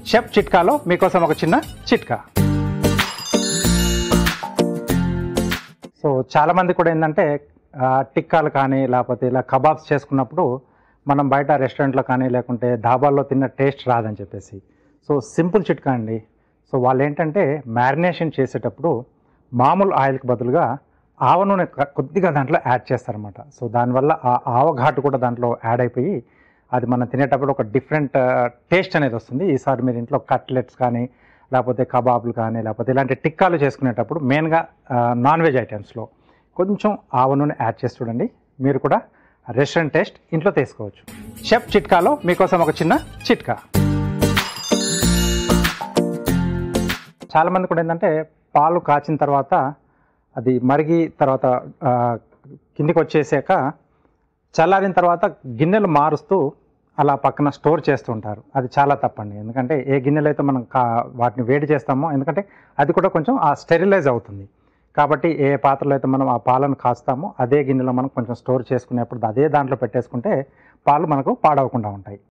Chef చిట్కాలో మీకోసం ఒక చిన్న చిట్కా. సో చాలామంది కూడా ఏంటంటే టిక్కాలు కానీ లేకపోతే ఇలా కబాబ్స్ చేసుకున్నప్పుడు మనం బయట రెస్టారెంట్లో కానీ లేకుంటే ధాబాల్లో తిన్న టేస్ట్ రాదని చెప్పేసి. సో సింపుల్ చిట్కా అండి. సో వాళ్ళు ఏంటంటే మ్యారినేషన్ చేసేటప్పుడు మామూలు ఆయిల్కి బదులుగా ఆవ నూనె కొద్దిగా దాంట్లో యాడ్ చేస్తారనమాట. సో దానివల్ల ఆ ఆవ ఘాటు కూడా దాంట్లో యాడ్ అయిపోయి అది మనం తినేటప్పుడు ఒక డిఫరెంట్ టేస్ట్ అనేది వస్తుంది. ఈసారి మీరు ఇంట్లో కట్లెట్స్ కానీ లేకపోతే కబాబులు కానీ లేకపోతే ఇలాంటి టిక్కాలు చేసుకునేటప్పుడు మెయిన్గా నాన్ వెజ్ ఐటమ్స్లో కొంచెం ఆవ నూనె యాడ్ చేసి చూడండి. మీరు కూడా రెస్టారెంట్ టేస్ట్ ఇంట్లో తీసుకోవచ్చు. షెఫ్ చిట్కాలో మీకోసం ఒక చిన్న చిట్కా. చాలామంది కూడా ఏంటంటే పాలు కాచిన తర్వాత అది మరిగి తర్వాత కిందికి వచ్చేసాక చల్లారిన తర్వాత గిన్నెలు మారుస్తూ అలా పక్కన స్టోర్ చేస్తూ ఉంటారు. అది చాలా తప్పండి. ఎందుకంటే ఏ గిన్నెలు అయితే మనం వాటిని వేడి చేస్తామో, ఎందుకంటే అది కూడా కొంచెం స్టెరిలైజ్ అవుతుంది. కాబట్టి ఏ పాత్రలో అయితే మనం ఆ పాలను కాస్తామో అదే గిన్నెలో మనం కొంచెం స్టోర్ చేసుకునేప్పుడు అదే దాంట్లో పెట్టేసుకుంటే పాలు మనకు పాడవకుండా ఉంటాయి.